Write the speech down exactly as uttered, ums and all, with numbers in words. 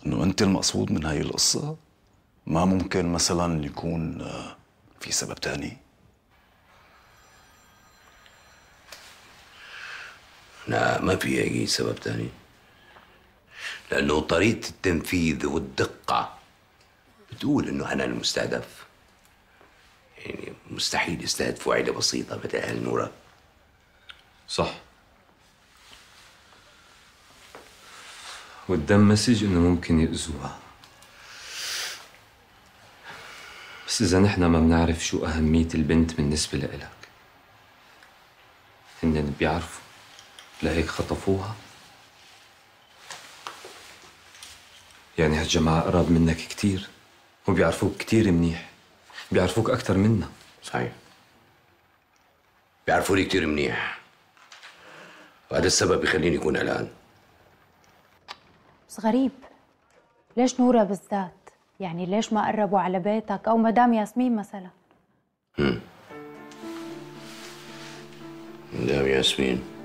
إنه أنت المقصود من هاي القصة؟ ما ممكن مثلا يكون في سبب تاني؟ لا، ما في أي سبب تاني، لأنه طريقة التنفيذ والدقة بتقول إنه أنا المستهدف. يعني مستحيل يستهدفوا عيلة بسيطة مثل أهل نورة. صح. والدم مسج إنه ممكن يأذوها، بس إذا نحن ما بنعرف شو أهمية البنت بالنسبة لإلك، هن بيعرفوا لهيك خطفوها. يعني هالجماعة قراب منك كتير وبيعرفوك كتير منيح، بيعرفوك أكتر منا. صحيح، بيعرفوني كتير منيح، وهذا السبب بيخليني أكون قلقان. بس غريب، ليش نورة بالذات؟ يعني ليش ما قربوا على بيتك أو مدام ياسمين مثلا؟ هم مدام ياسمين